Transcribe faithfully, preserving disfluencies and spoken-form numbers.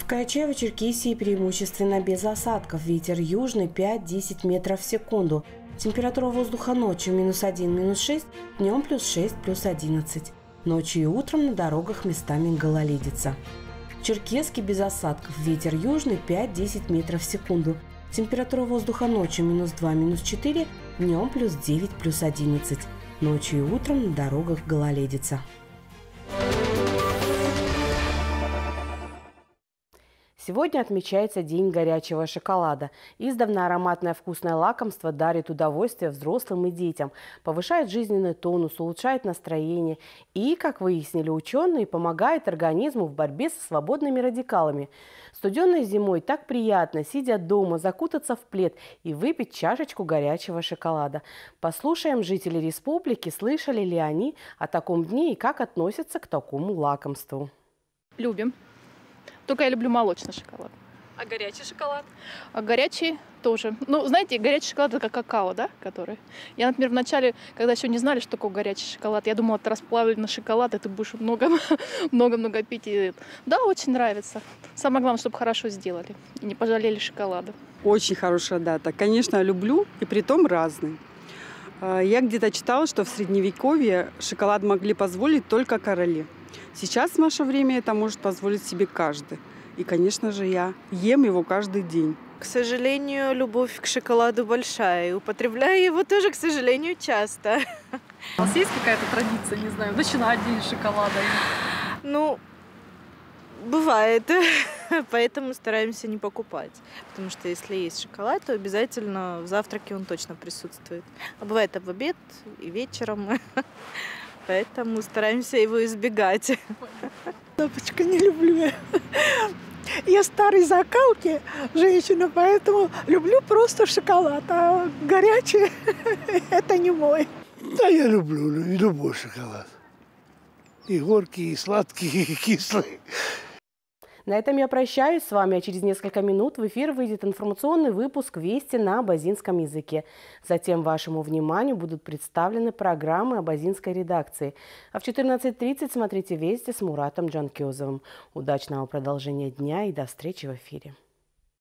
В Карачаево-Черкесии преимущественно без осадков. Ветер южный пять-десять метров в секунду. Температура воздуха ночью минус один, минус шесть, днем плюс шесть, плюс одиннадцать. Ночью и утром на дорогах местами гололедица. В Черкесске без осадков. Ветер южный пять-десять метров в секунду. Температура воздуха ночью минус два, минус четыре, днем плюс девять, плюс одиннадцать. Ночью и утром на дорогах гололедица. Сегодня отмечается День горячего шоколада. Издавна ароматное вкусное лакомство дарит удовольствие взрослым и детям, повышает жизненный тонус, улучшает настроение и, как выяснили ученые, помогает организму в борьбе со свободными радикалами. Студенной зимой так приятно, сидя дома, закутаться в плед и выпить чашечку горячего шоколада. Послушаем, жители республики, слышали ли они о таком дне и как относятся к такому лакомству. Любим. Только я люблю молочный шоколад. А горячий шоколад? А горячий тоже. Ну, знаете, горячий шоколад – это как какао, да, который? Я, например, вначале, когда еще не знали, что такое горячий шоколад, я думала, это расплавленный шоколад, и ты будешь много-много пить. И... Да, очень нравится. Самое главное, чтобы хорошо сделали и не пожалели шоколада. Очень хорошая дата. Конечно, люблю, и притом разный. Я где-то читала, что в Средневековье шоколад могли позволить только короли. Сейчас в наше время это может позволить себе каждый. И, конечно же, я ем его каждый день. К сожалению, любовь к шоколаду большая. И употребляю его тоже, к сожалению, часто. У вас есть какая-то традиция, не знаю, начинать день с шоколада? Ну, бывает. Поэтому стараемся не покупать. Потому что если есть шоколад, то обязательно в завтраке он точно присутствует. А бывает и в обед, и вечером. Поэтому стараемся его избегать. Тапочка не люблю. Я старой закалки женщина, поэтому люблю просто шоколад. А горячий – это не мой. Да, я люблю любой шоколад. И горький, и сладкий, и кислый. На этом я прощаюсь с вами, а через несколько минут в эфир выйдет информационный выпуск «Вести» на абазинском языке. Затем вашему вниманию будут представлены программы абазинской редакции. А в четырнадцать тридцать смотрите «Вести» с Муратом Джанкезовым. Удачного продолжения дня и до встречи в эфире.